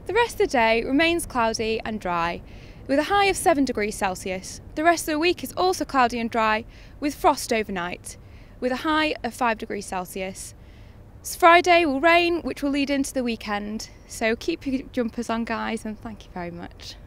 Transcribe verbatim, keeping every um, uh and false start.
The rest of the day remains cloudy and dry, with a high of seven degrees Celsius. The rest of the week is also cloudy and dry, with frost overnight, with a high of five degrees Celsius. Friday will rain, which will lead into the weekend, so keep your jumpers on, guys, and thank you very much.